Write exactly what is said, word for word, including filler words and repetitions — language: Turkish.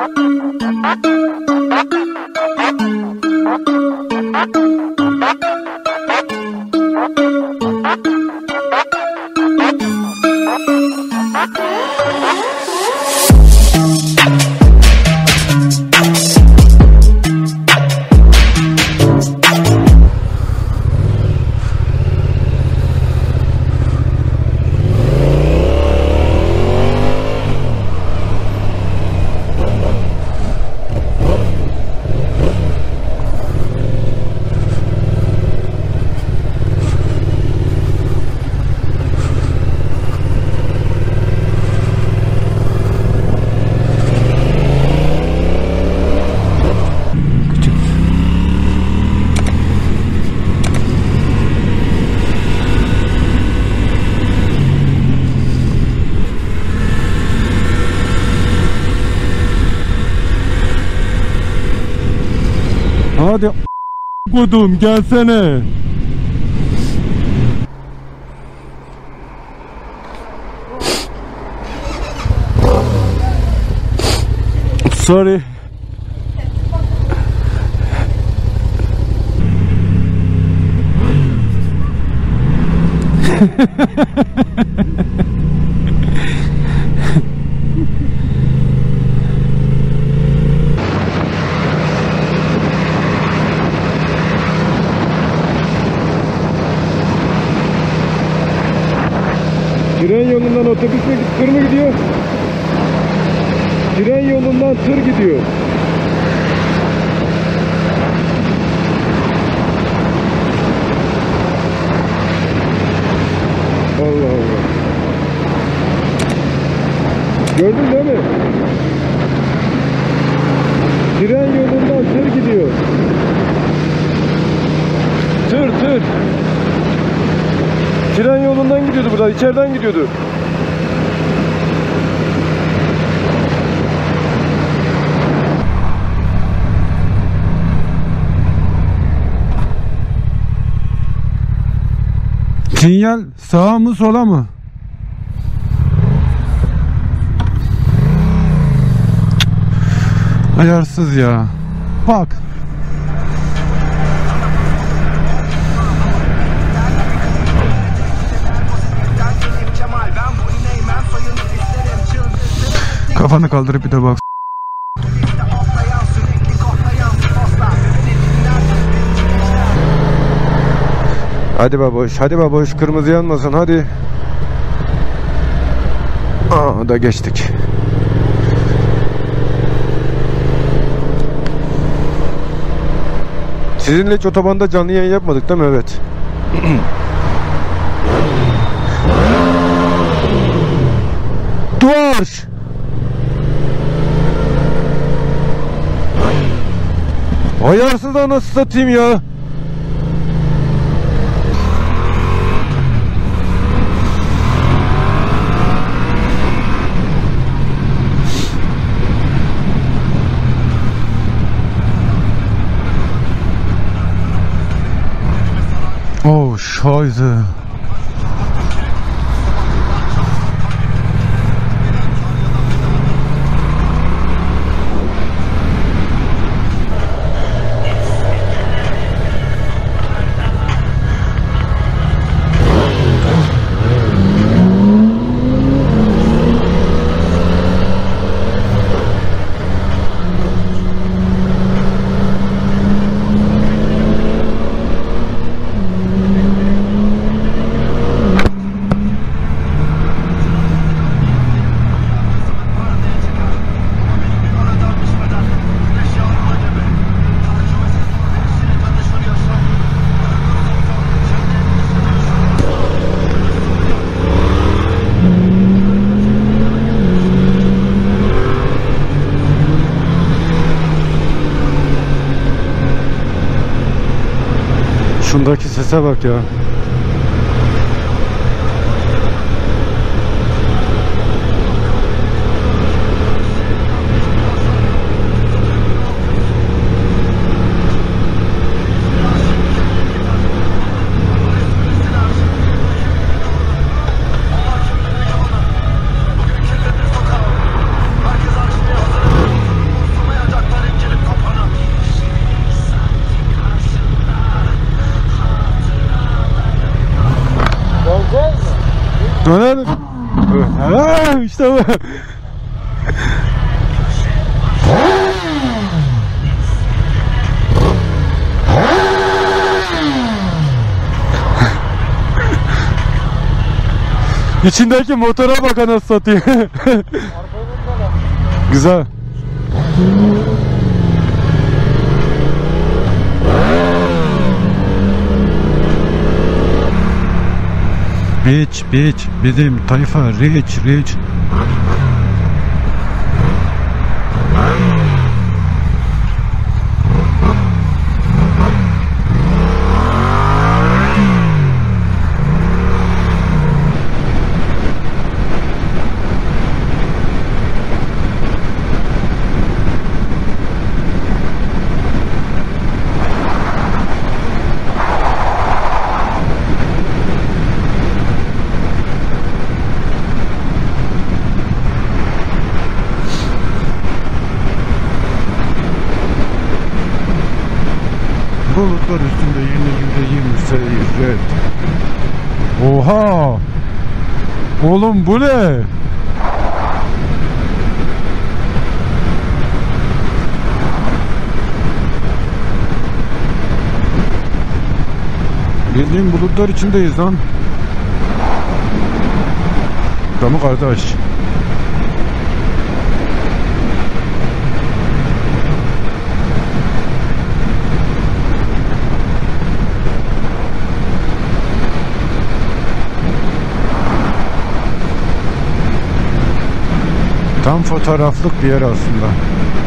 Hadi kodum gelsene. Sorry. Tren yolundan otobüs mü, tır mı gidiyor? Tren yolundan tır gidiyor. Allah Allah. Gördün değil mi? Tren yolundan tır gidiyor. Tır tır. Tren yolundan gidiyordu burada, içeriden gidiyordu. Sinyal sağa mı sola mı? Ayarsız ya. Bak. Kafanı kaldırıp bir de bak. Hadi baboş, hadi baboş, kırmızı yanmasın, hadi. Aa, da geçtik. Sizinle hiç otobanda canlı yayın yapmadık değil mi? Evet. Dur! Ayarsız da nasıl satayım ya? Oh, Scheiße. Şundaki sese bak ya. lan. Ha, işte bu. İçindeki motora bak anasını satayım. Güzel. Beach, beach, bizim tayfa rich, rich. Bulutlar üstünde yeni yüreğim seyret. Oha! Oğlum bu ne? Bildiğin bulutlar içindeyiz lan. Tamam kardeş. Tam fotoğraflık bir yer aslında.